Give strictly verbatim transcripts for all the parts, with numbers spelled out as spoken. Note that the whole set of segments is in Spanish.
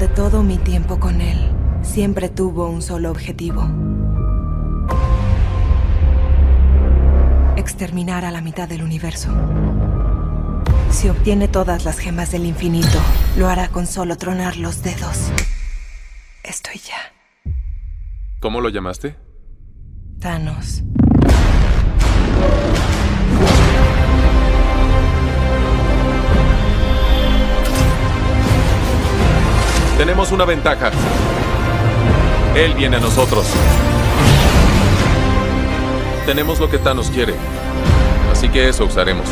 Durante todo mi tiempo con él, siempre tuvo un solo objetivo: exterminar a la mitad del universo. Si obtiene todas las gemas del infinito, lo hará con solo tronar los dedos. Estoy ya. ¿Cómo lo llamaste? Thanos. Tenemos una ventaja. Él viene a nosotros. Tenemos lo que Thanos quiere, así que eso usaremos.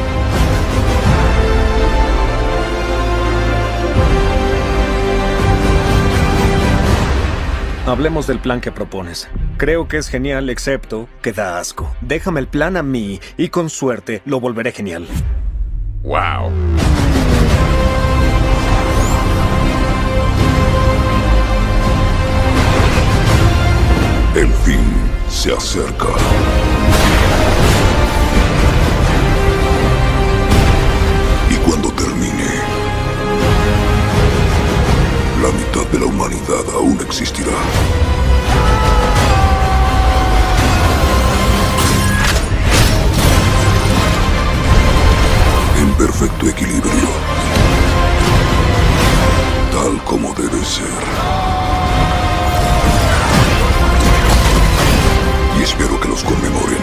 Hablemos del plan que propones. Creo que es genial, excepto que da asco. Déjame el plan a mí y con suerte lo volveré genial. ¡Wow! El fin se acerca. Y cuando termine, la mitad de la humanidad aún existirá. En perfecto equilibrio. Tal como debe ser. Y espero que los conmemoren.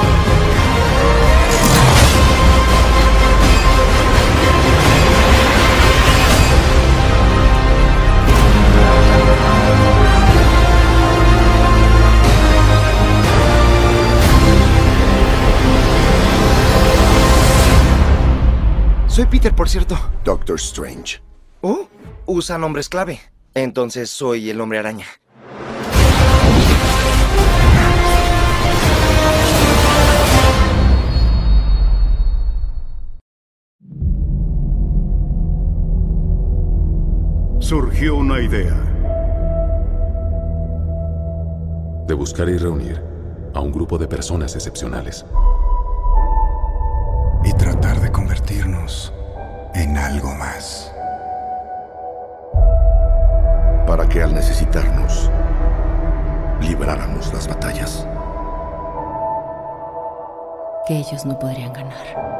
Soy Peter, por cierto. Doctor Strange. Oh, usa nombres clave. Entonces soy el Hombre Araña. Surgió una idea. De buscar y reunir a un grupo de personas excepcionales. Y tratar de convertirnos en algo más. Para que al necesitarnos, libráramos las batallas. Que ellos no podrían ganar.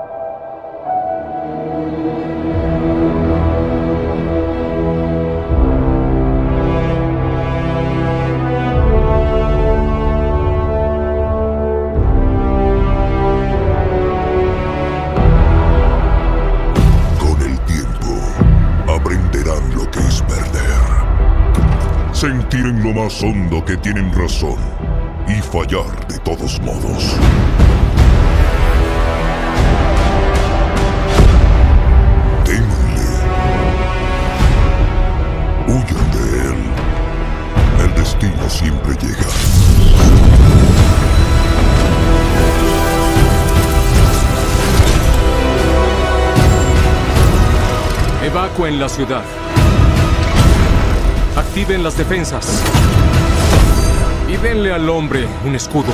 Sentir en lo más hondo que tienen razón y fallar de todos modos. Ténganle. Huyan de él. El destino siempre llega. Evacúen la ciudad. Activen las defensas. Y denle al hombre un escudo.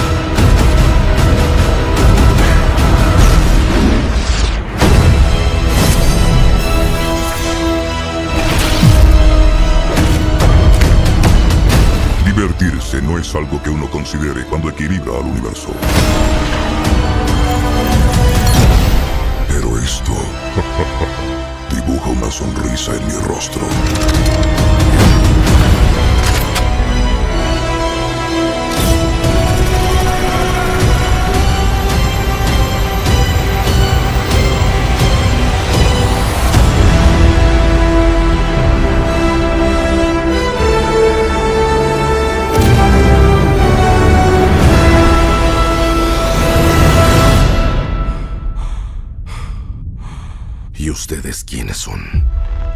Divertirse no es algo que uno considere cuando equilibra al universo. Pero esto dibuja una sonrisa en mi rostro. ¿Y ustedes quiénes son?